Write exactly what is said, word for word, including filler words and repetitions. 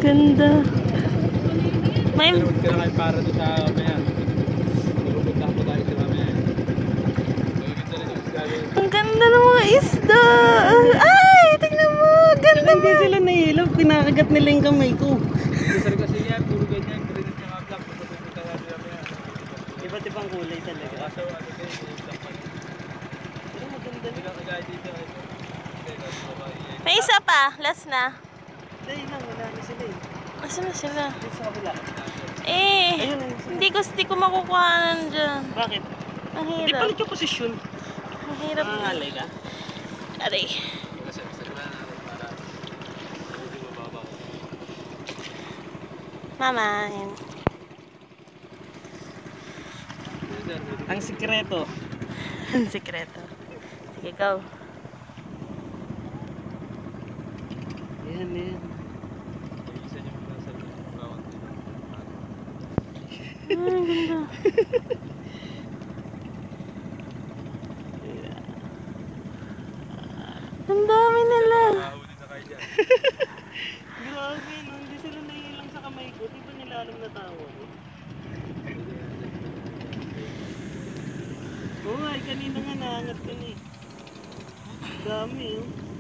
Ganda. May... Nalugod ka na kayo para doon sa mamaya. Nalugod na po tayo sa mamaya. Ang ganda ng mga isda. Ay, tingnan mo. Ganda mo. Hindi sila nahihilap. Pinakagat nila yung kamay ko. Sir kasi yan, puro ganyan. Karinis ng mga vlog. Pupunta tayo sa mamaya. Iba't ibang kulay talaga. Kaso ano kayo, yung vlog. Pero maganda Hindi nila. lang kagaya dito. May isa pa. Last na. Dahil lang, wala na sila eh. Asan na sila? Dito sa kabila. Eh, Ayun, ayun sila. hindi ko, hindi ko makukuhanan dyan. Bakit? Ang Hindi hirap. palit yung posisyon. Ang hirap. Nangangalay ka? Aray. Kasi sa natin para hindi mababaw. Mama, yan. Ang sikreto. Ang sikreto. Sige, go. Ayan, ayan. Isa niyo muna sa bawat. Ay, ang ganda. Ang dami nila. Mahuli na kayo dyan. Grabe, no? Hindi sila nahihilang sa kamay ko. Di ba nila alam na tawa ko? Oo, ay kanina nga naangat ko na eh. Dami, oh.